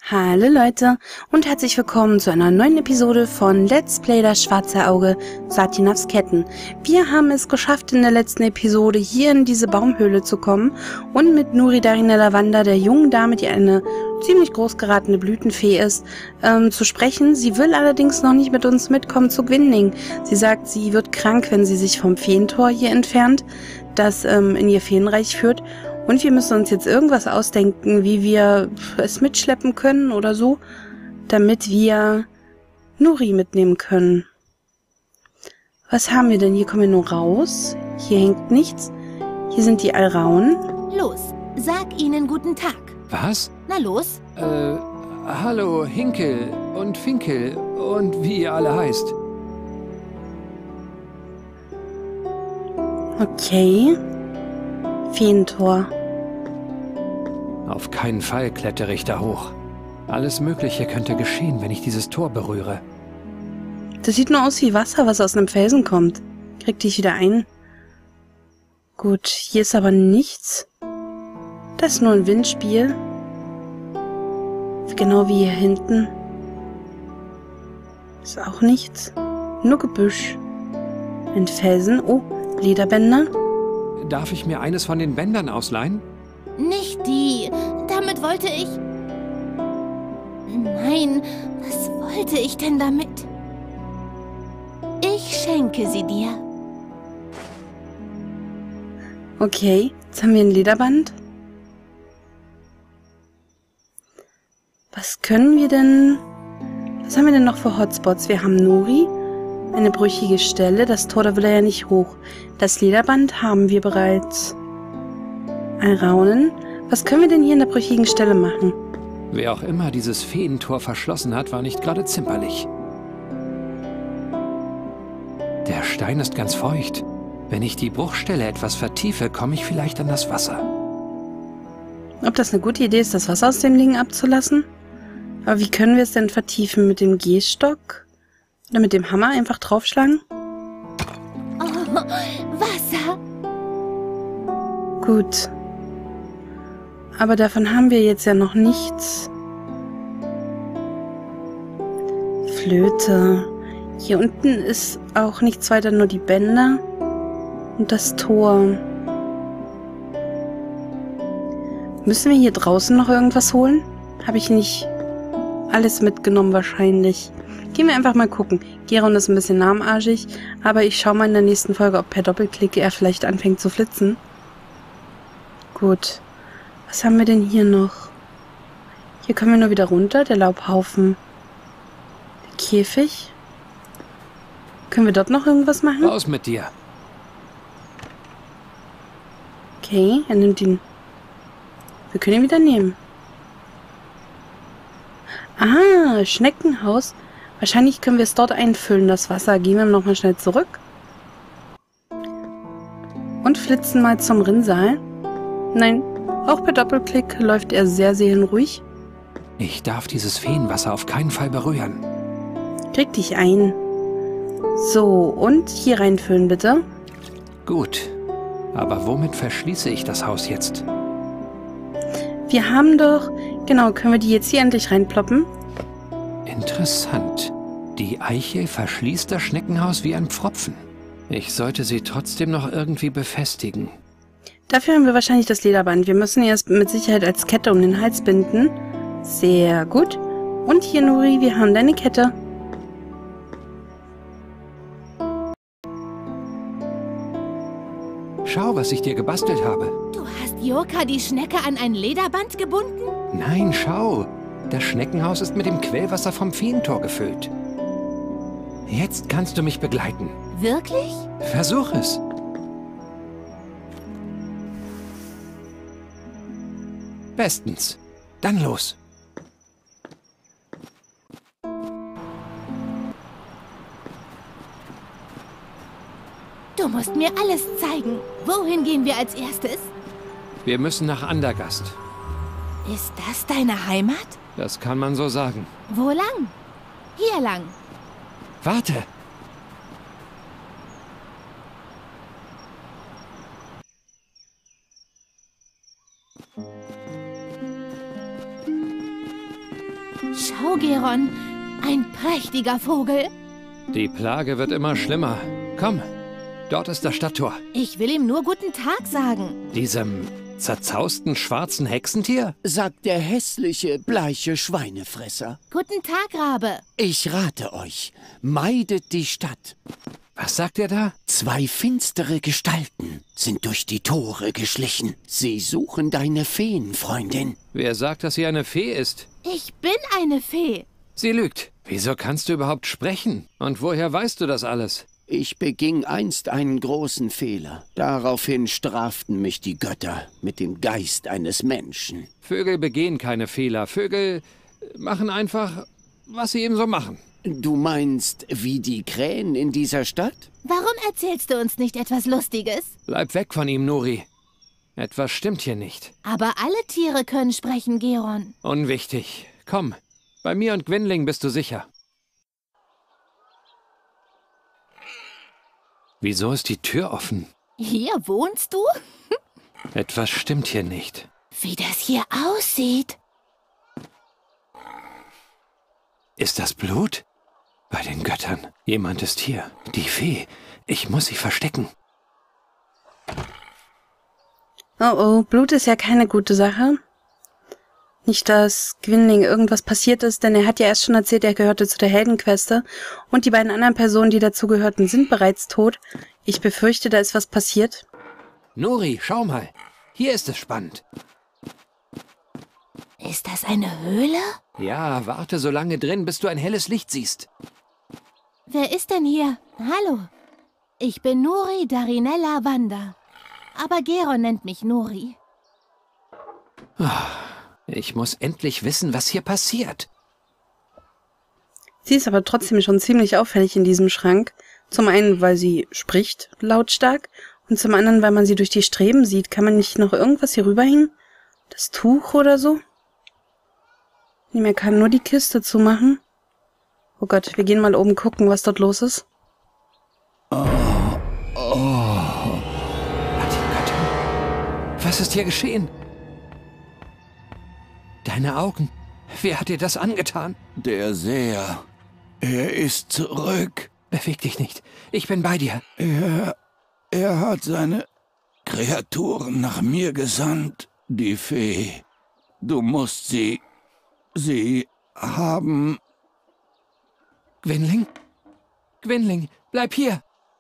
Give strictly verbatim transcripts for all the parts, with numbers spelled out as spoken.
Hallo Leute und herzlich willkommen zu einer neuen Episode von Let's Play das schwarze Auge Satinavs Ketten. Wir haben es geschafft, in der letzten Episode hier in diese Baumhöhle zu kommen und mit Nuri Darina Lavanda, der jungen Dame, die eine ziemlich groß geratene Blütenfee ist, ähm, zu sprechen. Sie will allerdings noch nicht mit uns mitkommen zu Gwynling. Sie sagt, sie wird krank, wenn sie sich vom Feentor hier entfernt, das ähm, in ihr Feenreich führt. Und wir müssen uns jetzt irgendwas ausdenken, wie wir es mitschleppen können oder so, damit wir Nuri mitnehmen können. Was haben wir denn? Hier kommen wir nur raus. Hier hängt nichts. Hier sind die Alraun. Los, sag ihnen guten Tag. Was? Na los. Äh, hallo Hinkel und Finkel und wie ihr alle heißt. Okay. Feentor. Auf keinen Fall klettere ich da hoch. Alles Mögliche könnte geschehen, wenn ich dieses Tor berühre. Das sieht nur aus wie Wasser, was aus einem Felsen kommt. Krieg dich wieder ein. Gut, hier ist aber nichts. Das ist nur ein Windspiel. Genau wie hier hinten. Ist auch nichts. Nur Gebüsch. Ein Felsen. Oh, Lederbänder. Darf ich mir eines von den Bändern ausleihen? Nicht die. Damit wollte ich... Nein, was wollte ich denn damit? Ich schenke sie dir. Okay, jetzt haben wir ein Lederband. Was können wir denn... Was haben wir denn noch für Hotspots? Wir haben Nuri, eine brüchige Stelle. Das Tor, da will er ja nicht hoch. Das Lederband haben wir bereits. Alraunen. Was können wir denn hier in der brüchigen Stelle machen? Wer auch immer dieses Feentor verschlossen hat, war nicht gerade zimperlich. Der Stein ist ganz feucht. Wenn ich die Bruchstelle etwas vertiefe, komme ich vielleicht an das Wasser. Ob das eine gute Idee ist, das Wasser aus dem Ding abzulassen? Aber wie können wir es denn vertiefen? Mit dem Gehstock? Oder mit dem Hammer einfach draufschlagen? Oh, Wasser. Gut. Aber davon haben wir jetzt ja noch nichts. Flöte. Hier unten ist auch nichts weiter, nur die Bänder und das Tor. Müssen wir hier draußen noch irgendwas holen? Habe ich nicht alles mitgenommen wahrscheinlich. Gehen wir einfach mal gucken. Geron ist ein bisschen lahmarschig, aber ich schaue mal in der nächsten Folge, ob per Doppelklick er vielleicht anfängt zu flitzen. Gut. Was haben wir denn hier noch? Hier können wir nur wieder runter, der Laubhaufen. Der Käfig. Können wir dort noch irgendwas machen? Raus mit dir. Okay, er nimmt ihn. Wir können ihn wieder nehmen. Ah, Schneckenhaus. Wahrscheinlich können wir es dort einfüllen, das Wasser. Gehen wir nochmal schnell zurück. Und flitzen mal zum Rinnsal. Nein, auch per Doppelklick läuft er sehr, sehr ruhig. Ich darf dieses Feenwasser auf keinen Fall berühren. Krieg dich ein. So, und hier reinfüllen, bitte. Gut. Aber womit verschließe ich das Haus jetzt? Wir haben doch... Genau, können wir die jetzt hier endlich reinploppen? Interessant. Die Eiche verschließt das Schneckenhaus wie ein Pfropfen. Ich sollte sie trotzdem noch irgendwie befestigen. Dafür haben wir wahrscheinlich das Lederband. Wir müssen erst mit Sicherheit als Kette um den Hals binden. Sehr gut. Und hier, Nuri, wir haben deine Kette. Schau, was ich dir gebastelt habe. Du hast Joka die Schnecke an ein Lederband gebunden? Nein, schau. Das Schneckenhaus ist mit dem Quellwasser vom Feentor gefüllt. Jetzt kannst du mich begleiten. Wirklich? Versuch es. Bestens. Dann los. Du musst mir alles zeigen. Wohin gehen wir als erstes? Wir müssen nach Andergast. Ist das deine Heimat? Das kann man so sagen. Wo lang? Hier lang. Warte. Schau, Geron, ein prächtiger Vogel. Die Plage wird immer schlimmer. Komm, dort ist das Stadttor. Ich will ihm nur guten Tag sagen. Diesem zerzausten schwarzen Hexentier? Sagt der hässliche, bleiche Schweinefresser. Guten Tag, Rabe. Ich rate euch, meidet die Stadt. Was sagt er da? Zwei finstere Gestalten sind durch die Tore geschlichen. Sie suchen deine Feenfreundin. Wer sagt, dass sie eine Fee ist? Ich bin eine Fee. Sie lügt. Wieso kannst du überhaupt sprechen? Und woher weißt du das alles? Ich beging einst einen großen Fehler. Daraufhin straften mich die Götter mit dem Geist eines Menschen. Vögel begehen keine Fehler. Vögel machen einfach, was sie eben so machen. Du meinst, wie die Krähen in dieser Stadt? Warum erzählst du uns nicht etwas Lustiges? Bleib weg von ihm, Nuri. Etwas stimmt hier nicht. Aber alle Tiere können sprechen, Geron. Unwichtig. Komm, bei mir und Gwynling bist du sicher. Wieso ist die Tür offen? Hier wohnst du? Etwas stimmt hier nicht. Wie das hier aussieht. Ist das Blut? Bei den Göttern. Jemand ist hier. Die Fee. Ich muss sie verstecken. Oh oh, Blut ist ja keine gute Sache. Nicht, dass Gwynling irgendwas passiert ist, denn er hat ja erst schon erzählt, er gehörte zu der Heldenqueste und die beiden anderen Personen, die dazugehörten, sind bereits tot. Ich befürchte, da ist was passiert. Nuri, schau mal. Hier ist es spannend. Ist das eine Höhle? Ja, warte so lange drin, bis du ein helles Licht siehst. Wer ist denn hier? Hallo. Ich bin Nuri Darinella Wanda. Aber Geron nennt mich Nuri. Ich muss endlich wissen, was hier passiert. Sie ist aber trotzdem schon ziemlich auffällig in diesem Schrank. Zum einen, weil sie spricht, lautstark, und zum anderen, weil man sie durch die Streben sieht. Kann man nicht noch irgendwas hier rüberhängen? Das Tuch oder so? Nee, man kann nur die Kiste zumachen. Oh Gott, wir gehen mal oben gucken, was dort los ist. Oh, oh. Was ist hier geschehen? Deine Augen. Wer hat dir das angetan? Der Seher. Er ist zurück. Beweg dich nicht. Ich bin bei dir. Er, er hat seine Kreaturen nach mir gesandt. Die Fee. Du musst sie... Sie haben... Gwynling? Gwynling, bleib hier.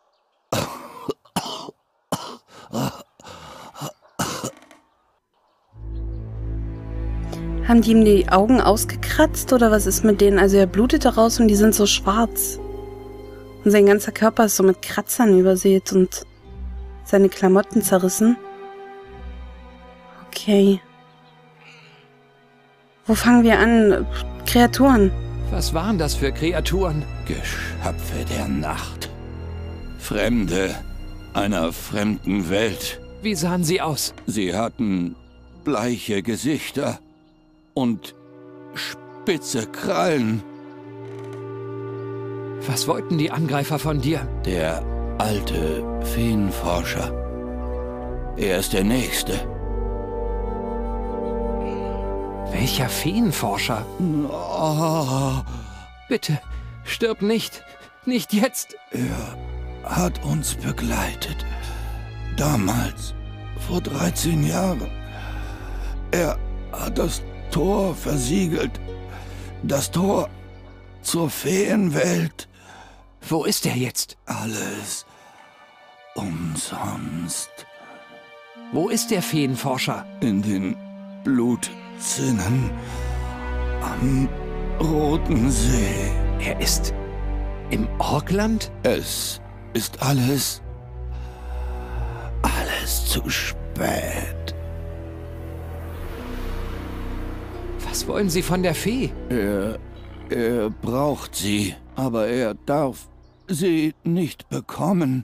Haben die ihm die Augen ausgekratzt oder was ist mit denen? Also er blutet daraus und die sind so schwarz. Und sein ganzer Körper ist so mit Kratzern übersät und seine Klamotten zerrissen. Okay. Wo fangen wir an? Kreaturen. Was waren das für Kreaturen? Geschöpfe der Nacht. Fremde einer fremden Welt. Wie sahen sie aus? Sie hatten bleiche Gesichter und spitze Krallen. Was wollten die Angreifer von dir? Der alte Feenforscher. Er ist der Nächste. Welcher Feenforscher? Oh, Bitte, stirb nicht. Nicht jetzt. er hat uns begleitet. Damals, vor dreizehn Jahren. Er hat das Tor versiegelt. Das Tor zur Feenwelt. Wo ist er jetzt? Alles umsonst. Wo ist der Feenforscher? In den Blutzinnen am Roten See. Er ist im Orkland? Es ist alles, alles zu spät. Was wollen Sie von der Fee? Er, er braucht sie, aber er darf sie nicht bekommen.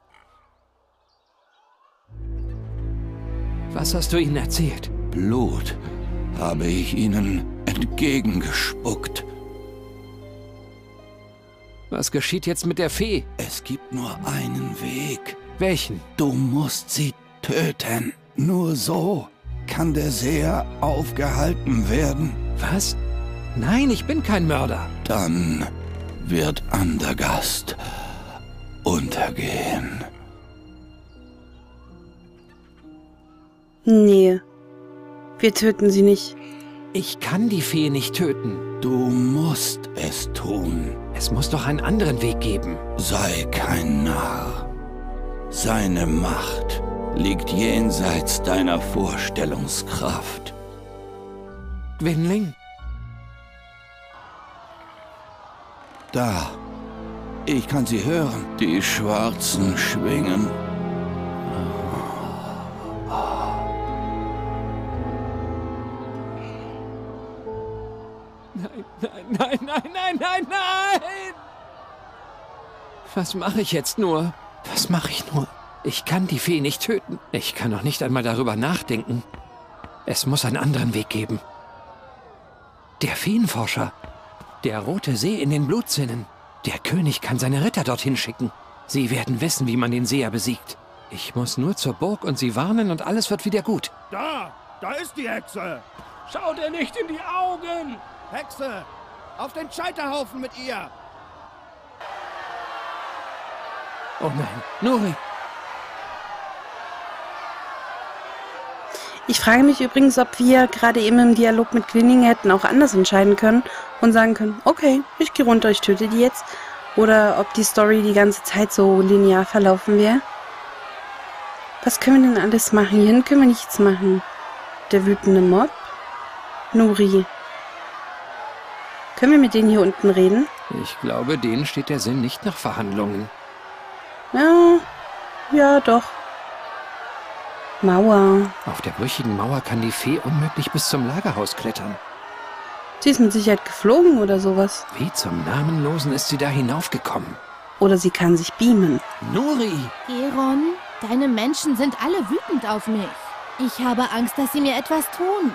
Was hast du ihnen erzählt? Blut habe ich ihnen entgegengespuckt. Was geschieht jetzt mit der Fee? Es gibt nur einen Weg. Welchen? Du musst sie töten. Nur so kann der Seher aufgehalten werden. Was? Nein, ich bin kein Mörder. Dann wird Andergast untergehen. Nee, wir töten sie nicht. Ich kann die Fee nicht töten. Du musst es tun. Es muss doch einen anderen Weg geben. Sei kein Narr. Seine Macht liegt jenseits deiner Vorstellungskraft. Gwynling? Da. Ich kann sie hören. Die schwarzen Schwingen. Nein, nein, nein, nein, nein, nein, nein! Was mache ich jetzt nur? Was mache ich nur? Ich kann die Fee nicht töten. Ich kann noch nicht einmal darüber nachdenken. Es muss einen anderen Weg geben. Der Feenforscher. Der rote See in den Blutsinnen. Der König kann seine Ritter dorthin schicken. Sie werden wissen, wie man den Seher besiegt. Ich muss nur zur Burg und sie warnen und alles wird wieder gut. Da! Da ist die Hexe! Schau dir nicht in die Augen! Hexe! Auf den Scheiterhaufen mit ihr! Oh nein, Nuri! Ich frage mich übrigens, ob wir gerade eben im Dialog mit Gwynling hätten auch anders entscheiden können und sagen können, okay, ich gehe runter, ich töte die jetzt. Oder ob die Story die ganze Zeit so linear verlaufen wäre. Was können wir denn alles machen? Hierhin können wir nichts machen. Der wütende Mob. Nuri. Können wir mit denen hier unten reden? Ich glaube, denen steht der Sinn nicht nach Verhandlungen. Ja, ja doch. Mauer. Auf der brüchigen Mauer kann die Fee unmöglich bis zum Lagerhaus klettern. Sie ist mit Sicherheit geflogen oder sowas. Wie zum Namenlosen ist sie da hinaufgekommen? Oder sie kann sich beamen. Nuri! Geron, deine Menschen sind alle wütend auf mich. Ich habe Angst, dass sie mir etwas tun.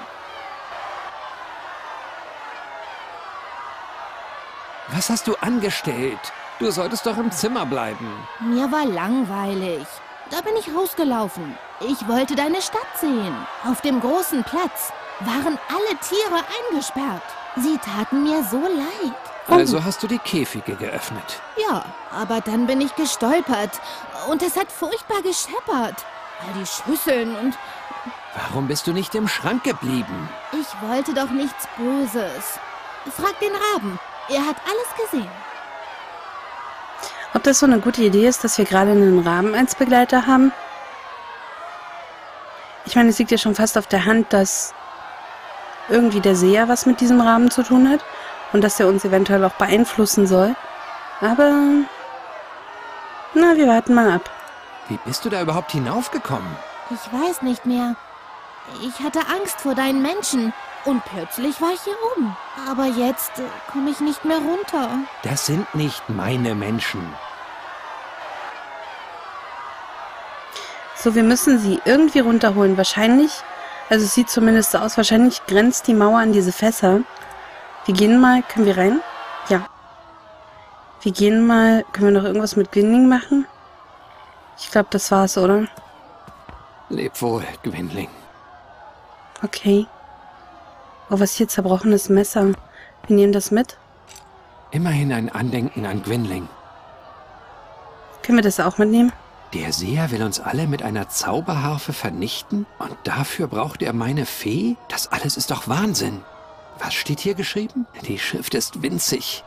Was hast du angestellt? Du solltest doch im Zimmer bleiben. Mir war langweilig. Da bin ich rausgelaufen. Ich wollte deine Stadt sehen. Auf dem großen Platz waren alle Tiere eingesperrt. Sie taten mir so leid. Also hast du die Käfige geöffnet. Ja, aber dann bin ich gestolpert. Und es hat furchtbar gescheppert. All die Schüsseln und... Warum bist du nicht im Schrank geblieben? Ich wollte doch nichts Böses. Frag den Raben. Er hat alles gesehen. Ob das so eine gute Idee ist, dass wir gerade einen Raben als Begleiter haben? Ich meine, es liegt ja schon fast auf der Hand, dass irgendwie der Seher was mit diesem Raben zu tun hat und dass er uns eventuell auch beeinflussen soll. Aber, na, wir warten mal ab. Wie bist du da überhaupt hinaufgekommen? Ich weiß nicht mehr. Ich hatte Angst vor deinen Menschen und plötzlich war ich hier oben. Aber jetzt äh, komme ich nicht mehr runter. Das sind nicht meine Menschen. So, wir müssen sie irgendwie runterholen. Wahrscheinlich, also es sieht zumindest so aus, wahrscheinlich grenzt die Mauer an diese Fässer. Wir gehen mal, können wir rein? Ja. Wir gehen mal, können wir noch irgendwas mit Gwynling machen? Ich glaube, das war's, oder? Leb wohl, Gwynling. Okay. Oh, was hier zerbrochenes Messer. Wir nehmen das mit. Immerhin ein Andenken an Gwynling. Können wir das auch mitnehmen? Der Seher will uns alle mit einer Zauberharfe vernichten? Und dafür braucht er meine Fee? Das alles ist doch Wahnsinn. Was steht hier geschrieben? Die Schrift ist winzig.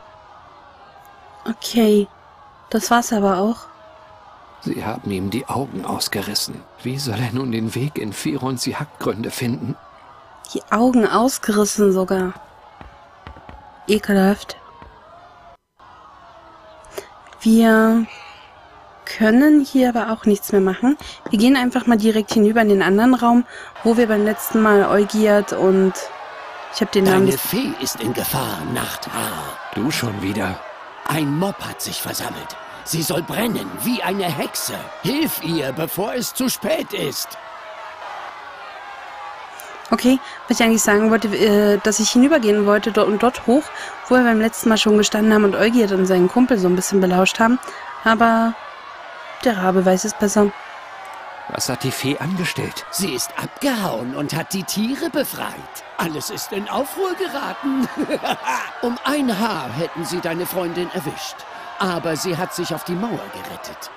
Okay. Das war's aber auch. Sie haben ihm die Augen ausgerissen. Wie soll er nun den Weg in Firons Jagdgründe finden? Die Augen ausgerissen sogar. Ekelhaft. Wir können hier aber auch nichts mehr machen. Wir gehen einfach mal direkt hinüber in den anderen Raum, wo wir beim letzten Mal Eugierd und... Ich habe den Namen... Deine Fee ist in Gefahr, Nachthaar. Du schon wieder. Ein Mob hat sich versammelt. Sie soll brennen, wie eine Hexe. Hilf ihr, bevor es zu spät ist. Okay, was ich eigentlich sagen wollte, äh, dass ich hinübergehen wollte dort und dort hoch, wo wir beim letzten Mal schon gestanden haben und Eugierd und seinen Kumpel so ein bisschen belauscht haben. Aber der Rabe weiß es besser. Was hat die Fee angestellt? Sie ist abgehauen und hat die Tiere befreit. Alles ist in Aufruhr geraten. Um ein Haar hätten sie deine Freundin erwischt. Aber sie hat sich auf die Mauer gerettet.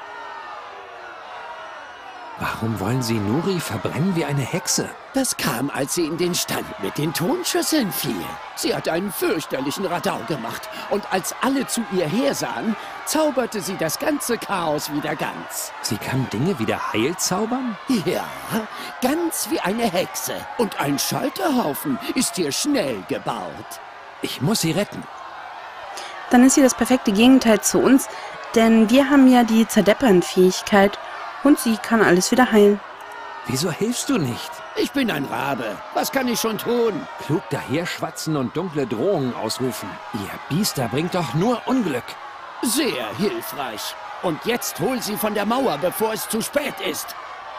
Warum wollen Sie Nuri verbrennen wie eine Hexe? Das kam, als sie in den Stand mit den Tonschüsseln fiel. Sie hat einen fürchterlichen Radau gemacht. Und als alle zu ihr hersahen, zauberte sie das ganze Chaos wieder ganz. Sie kann Dinge wieder heil zaubern? Ja, ganz wie eine Hexe. Und ein Scheiterhaufen ist hier schnell gebaut. Ich muss sie retten. Dann ist sie das perfekte Gegenteil zu uns, denn wir haben ja die Zerdeppern-Fähigkeit und sie kann alles wieder heilen. Wieso hilfst du nicht? Ich bin ein Rabe. Was kann ich schon tun? Klug daherschwatzen und dunkle Drohungen ausrufen. Ihr Biester bringt doch nur Unglück. Sehr hilfreich. Und jetzt hol sie von der Mauer, bevor es zu spät ist.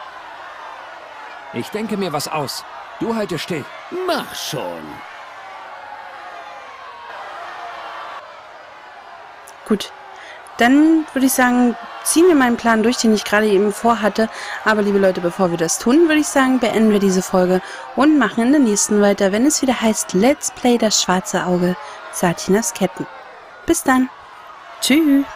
Ich denke mir was aus. Du halte still. Mach schon. Gut, dann würde ich sagen, ziehen wir meinen Plan durch, den ich gerade eben vorhatte. Aber liebe Leute, bevor wir das tun, würde ich sagen, beenden wir diese Folge und machen in der nächsten weiter, wenn es wieder heißt Let's Play das schwarze Auge, Satinas Ketten. Bis dann. Tschüss.